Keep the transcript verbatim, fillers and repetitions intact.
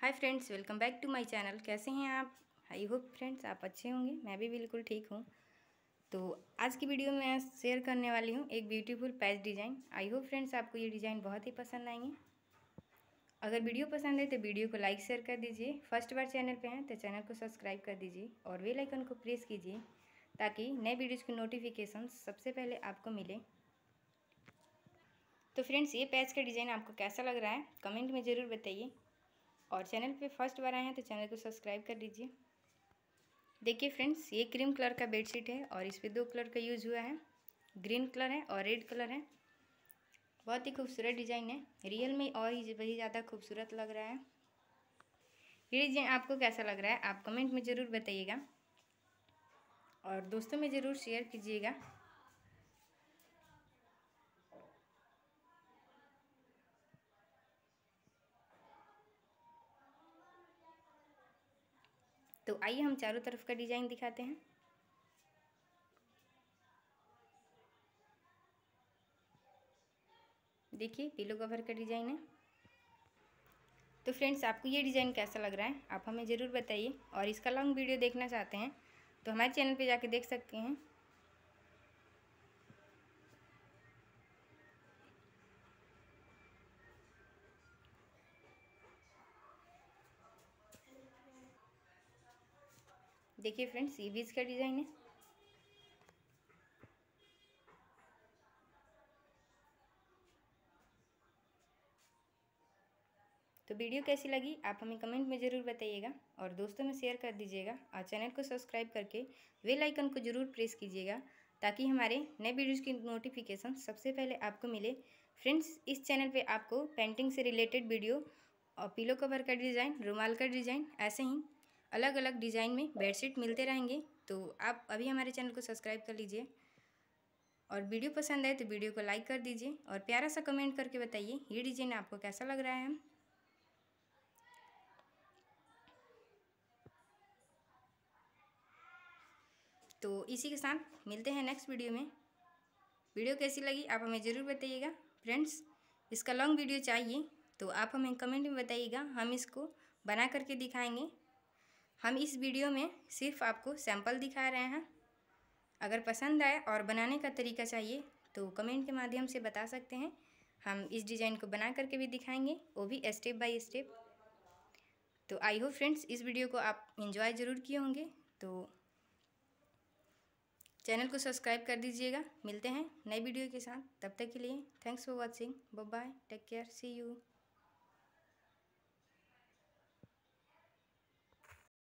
Hi friends, welcome back to my channel. कैसे हैं आप? आई होप फ्रेंड्स आप अच्छे होंगे। मैं भी बिल्कुल ठीक हूँ। तो आज की वीडियो में मैं शेयर करने वाली हूँ एक beautiful patch design. I hope friends आपको ये डिज़ाइन बहुत ही पसंद आएंगे। अगर वीडियो पसंद है तो वीडियो को लाइक शेयर कर दीजिए। फर्स्ट बार चैनल पे हैं तो चैनल को सब्सक्राइब कर दीजिए और बेल आइकन को प्रेस कीजिए ताकि नए वीडियोज़ की नोटिफिकेशन सबसे पहले आपको मिले। तो फ्रेंड्स, ये पैच का डिज़ाइन आपको कैसा लग रहा है कमेंट में ज़रूर बताइए। और चैनल पे फर्स्ट बार आए हैं तो चैनल को सब्सक्राइब कर दीजिए। देखिए फ्रेंड्स, ये क्रीम कलर का बेडशीट है और इस पर दो कलर का यूज़ हुआ है। ग्रीन कलर है और रेड कलर है। बहुत ही खूबसूरत डिज़ाइन है। रियल में और ही वही ज़्यादा खूबसूरत लग रहा है। ये डिज़ाइन आपको कैसा लग रहा है आप कमेंट में ज़रूर बताइएगा और दोस्तों में ज़रूर शेयर कीजिएगा। तो आइए हम चारों तरफ का डिज़ाइन दिखाते हैं। देखिए पिलो कवर का डिज़ाइन है। तो फ्रेंड्स, आपको ये डिज़ाइन कैसा लग रहा है आप हमें ज़रूर बताइए। और इसका लॉन्ग वीडियो देखना चाहते हैं तो हमारे चैनल पे जाके देख सकते हैं। देखिए फ्रेंड्स, ये बीच का डिज़ाइन है। तो वीडियो कैसी लगी आप हमें कमेंट में ज़रूर बताइएगा और दोस्तों में शेयर कर दीजिएगा और चैनल को सब्सक्राइब करके बेल आइकन को ज़रूर प्रेस कीजिएगा ताकि हमारे नए वीडियोज़ की नोटिफिकेशन सबसे पहले आपको मिले। फ्रेंड्स, इस चैनल पे आपको पेंटिंग से रिलेटेड वीडियो और पिलो कवर का डिज़ाइन, रुमाल का डिज़ाइन, ऐसे ही अलग अलग डिज़ाइन में बेडशीट मिलते रहेंगे। तो आप अभी हमारे चैनल को सब्सक्राइब कर लीजिए और वीडियो पसंद आए तो वीडियो को लाइक कर दीजिए और प्यारा सा कमेंट करके बताइए ये डिज़ाइन आपको कैसा लग रहा है। तो इसी के साथ मिलते हैं नेक्स्ट वीडियो में। वीडियो कैसी लगी आप हमें ज़रूर बताइएगा। फ्रेंड्स, इसका लॉन्ग वीडियो चाहिए तो आप हमें कमेंट में बताइएगा, हम इसको बना करके दिखाएंगे। हम इस वीडियो में सिर्फ आपको सैंपल दिखा रहे हैं। अगर पसंद आए और बनाने का तरीका चाहिए तो कमेंट के माध्यम से बता सकते हैं। हम इस डिज़ाइन को बना करके भी दिखाएंगे, वो भी स्टेप बाय स्टेप। तो आई होप फ्रेंड्स इस वीडियो को आप एंजॉय ज़रूर किए होंगे। तो चैनल को सब्सक्राइब कर दीजिएगा। मिलते हैं नए वीडियो के साथ, तब तक के लिए thanks for watching. Bye bye, take care, see you.